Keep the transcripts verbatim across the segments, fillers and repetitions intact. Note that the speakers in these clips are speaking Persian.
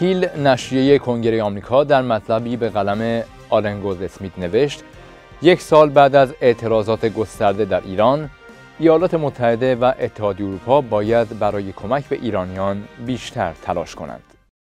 هیل نشریه کنگره آمریکا در مطلبی به قلم آلن گولدسمیت نوشت یک سال بعد از اعتراضات گسترده در ایران، ایالات متحده و اتحادیه اروپا باید برای کمک به ایرانیان بیشتر تلاش کنند.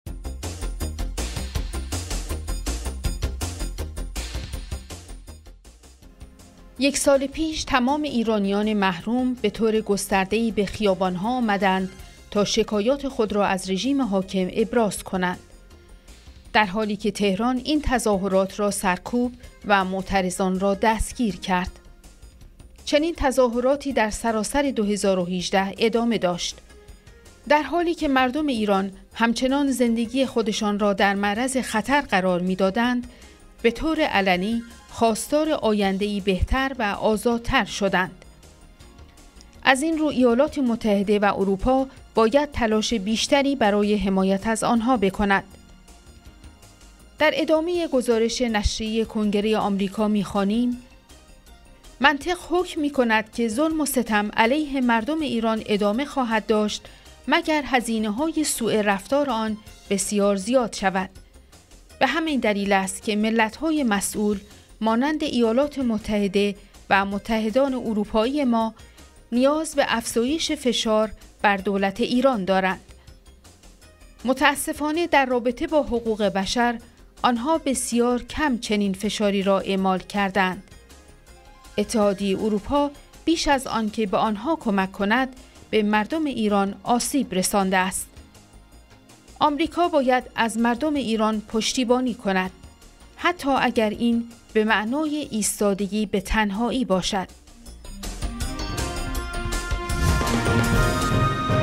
یک سال پیش تمام ایرانیان محروم به طور گسترده‌ای به خیابان‌ها آمدند تا شکایات خود را از رژیم حاکم ابراز کنند. در حالی که تهران این تظاهرات را سرکوب و معترضان را دستگیر کرد. چنین تظاهراتی در سراسر دو هزار و هجده ادامه داشت. در حالی که مردم ایران همچنان زندگی خودشان را در معرض خطر قرار می‌دادند، به طور علنی خواستار آینده‌ای بهتر و آزادتر شدند. از این رو ایالات متحده و اروپا باید تلاش بیشتری برای حمایت از آنها بکند. در ادامه گزارش نشریه کنگره آمریکا می‌خوانیم: منطق حکم می‌کند که ظلم و ستم علیه مردم ایران ادامه خواهد داشت مگر هزینه‌های سوء رفتار آن بسیار زیاد شود. به همین دلیل است که ملت‌های مسئول مانند ایالات متحده و متحدان اروپایی ما نیاز به افزایش فشار بر دولت ایران دارند. متاسفانه در رابطه با حقوق بشر آنها بسیار کم چنین فشاری را اعمال کردند. اتحادیه اروپا بیش از آن که به آنها کمک کند به مردم ایران آسیب رسانده است. آمریکا باید از مردم ایران پشتیبانی کند، حتی اگر این به معنای ایستادگی به تنهایی باشد.